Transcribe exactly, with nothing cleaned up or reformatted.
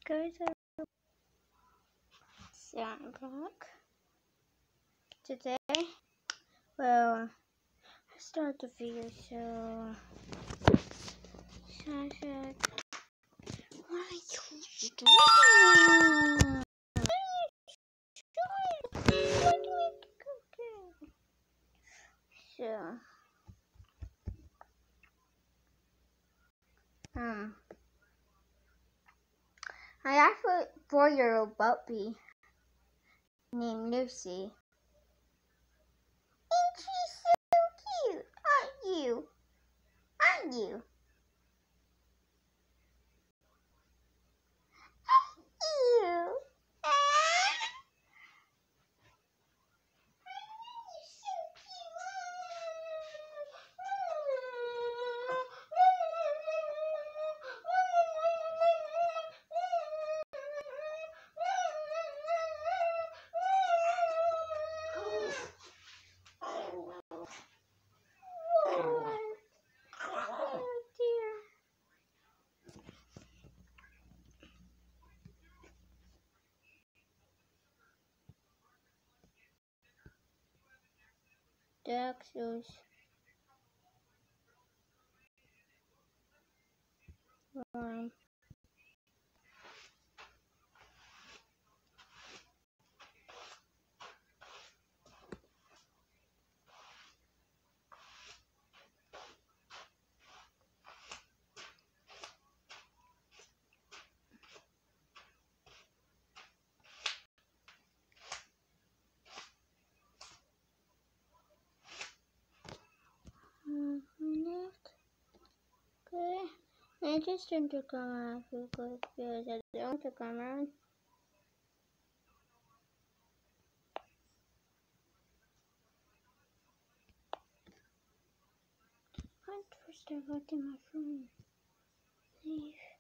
guys, so I'm back today. Well, I start the video, so so I said, what are you doing? So, um, I have a four-year-old puppy named Lucy. And she's so cute, aren't you? Aren't you? Ew. Dexter's worm. Okay, I just turned the camera off because I don't want the camera on. First, I got in my phone. Leave.